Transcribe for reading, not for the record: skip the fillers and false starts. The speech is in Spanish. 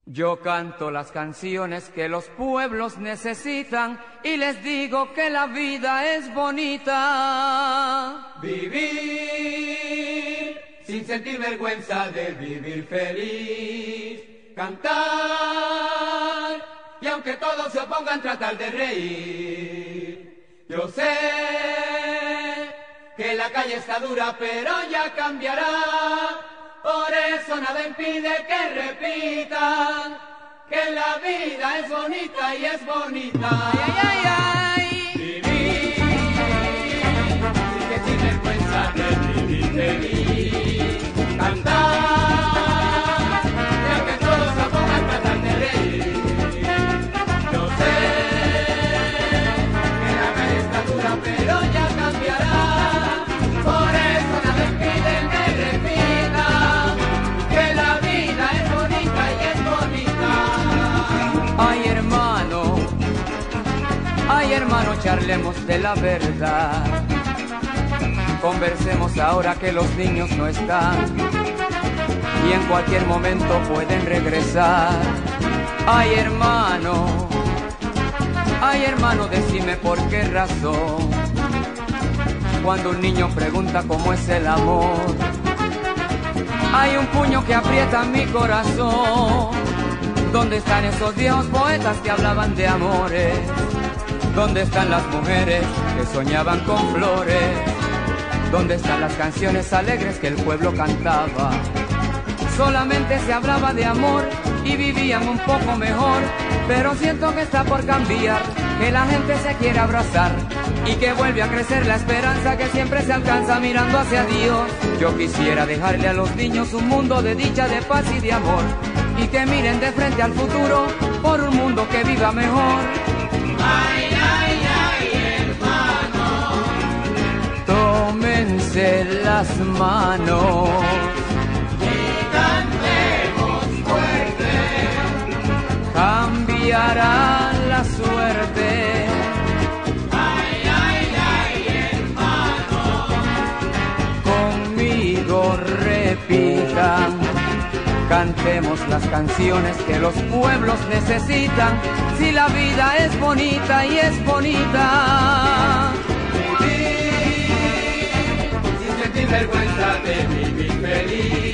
Yo canto las canciones que los pueblos necesitan y les digo que la vida es bonita. Vivir sin sentir vergüenza de vivir feliz. Cantar y aunque todos se opongan tratar de reír. Yo sé que la calle está dura pero ya cambiará. Por eso nada impide que repitan que la vida es bonita y es bonita. Ay, ay, ay, ay. Vivir sin que sin vergüenza de vivir feliz. Cantar y aunque todos se pongan a tratar de reír. Yo sé que la calle está dura pero ya cambiará. Por eso nada impide que repitan que la vida es bonita y es bonita. Ay hermano, charlemos de la verdad. Conversemos ahora que los niños no están y en cualquier momento pueden regresar. Ay hermano, decime por qué razón cuando un niño pregunta cómo es el amor, hay un puño que aprieta mi corazón. ¿Dónde están esos viejos poetas que hablaban de amores? ¿Dónde están las mujeres que soñaban con flores? ¿Dónde están las canciones alegres que el pueblo cantaba? Solamente se hablaba de amor y vivían un poco mejor. Pero siento que está por cambiar, que la gente se quiere abrazar y que vuelve a crecer la esperanza que siempre se alcanza mirando hacia Dios. Yo quisiera dejarle a los niños un mundo de dicha, de paz y de amor, y que miren de frente al futuro por un mundo que viva mejor. Ay, ay, ay, hermano, Tómense las manos y cantemos fuerte. cambiará la suerte. Ay, ay, ay, hermano, Conmigo repitan, cantemos las canciones que los pueblos necesitan. Si la vida es bonita y es bonita. vivir sin sentir vergüenza de vivir feliz.